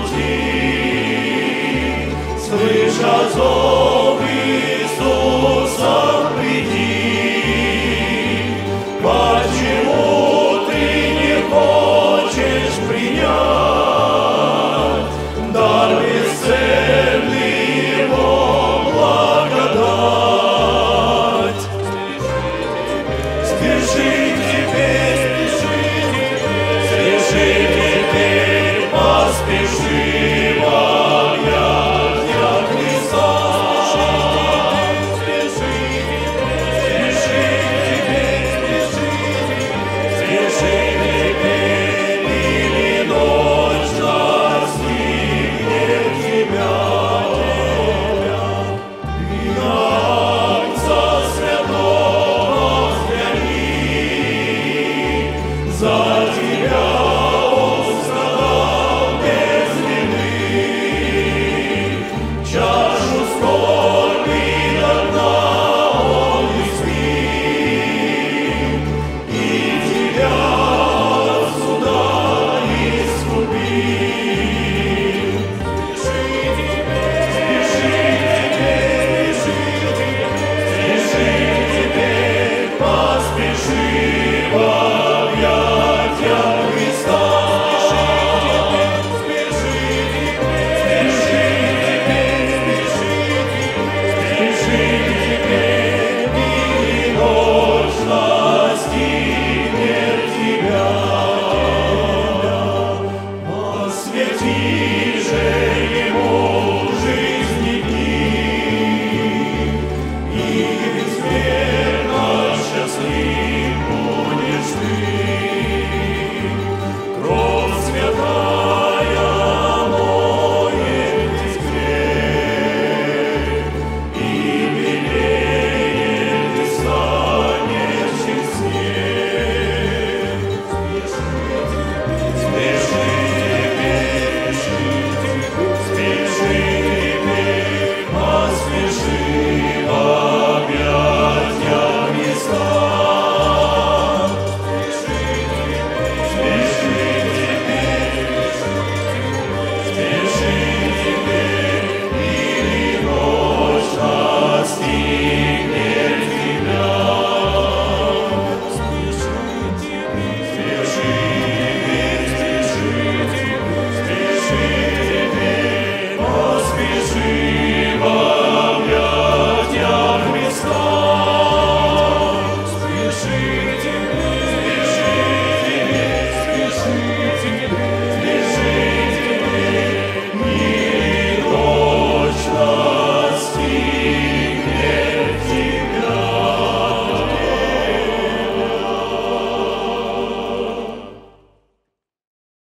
пути, слыша зов Иисуса, приди. Почему ты не хочешь принять дар бесценный Его благодать? Спеши теперь, спеши теперь, поспеши во объятия Христа. Спеши теперь, или ночь настигнет тебя. И на Агнца Святого взгляни, за тебя Он страдал без вины. Чашу скорби до дна Он испит, и тебя от суда искупит. Спеши теперь, поспеши во объятия Христа. Спеши теперь, и ночь настигнет тебя. Освети